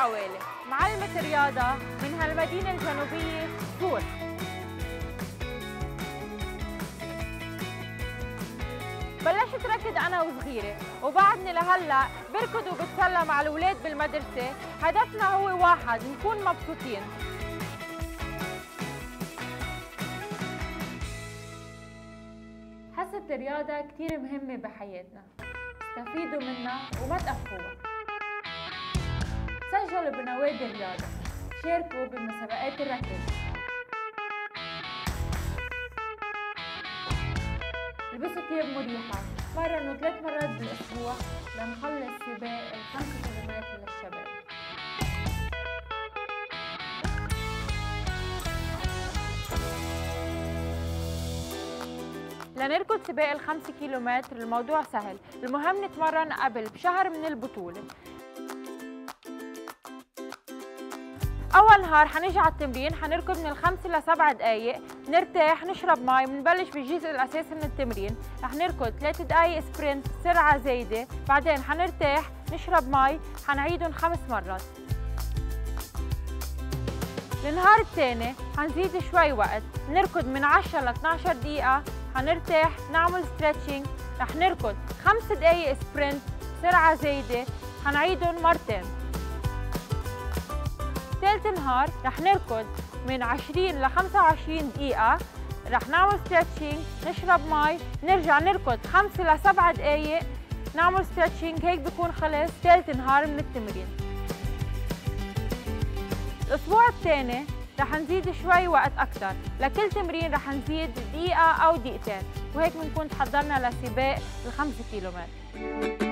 عوالي، معلمة رياضة من هالمدينة الجنوبية سور. بلشت ركض أنا وصغيرة وبعدني لهلأ بركض وبتسلى مع الأولاد بالمدرسة. هدفنا هو واحد، نكون مبسوطين. حصة الرياضة كتير مهمة بحياتنا، استفيدوا منها وما تقفوها. سجلوا بنوادي الرياضة، شاركوا بمسابقات الركض. البسوا ثياب مريحة، مرنوا 3 مرات بالأسبوع لنخلص سباق ال5 كيلومتر للشباب. لنركض سباق ال5 كيلومتر الموضوع سهل، المهم نتمرن قبل بشهر من البطولة. أول نهار حنيجي على التمرين، حنركض من 5 ل 7 دقايق، نرتاح نشرب مي، بنبلش بالجزء الأساسي من التمرين. رح نركض 3 دقايق سبرنت سرعة زايدة، بعدين حنرتاح نشرب مي، حنعيدهم 5 مرات. النهار الثاني حنزيد شوي وقت، نركض من 10 ل 12 دقيقة، حنرتاح نعمل ستريتشنج، رح نركض 5 دقايق سبرنت سرعة زايدة، حنعيدهم مرتين. ثالث نهار رح نركض من 20 ل 25 دقيقة، رح نعمل ستريتشنج، نشرب مي، نرجع نركض 5 ل 7 دقايق، نعمل ستريتشنج، هيك بكون خلص ثالث نهار من التمرين. الأسبوع الثاني رح نزيد شوي وقت أكثر، لكل تمرين رح نزيد دقيقة أو دقيقتين، وهيك بنكون تحضرنا لسباق ال5 كيلومتر.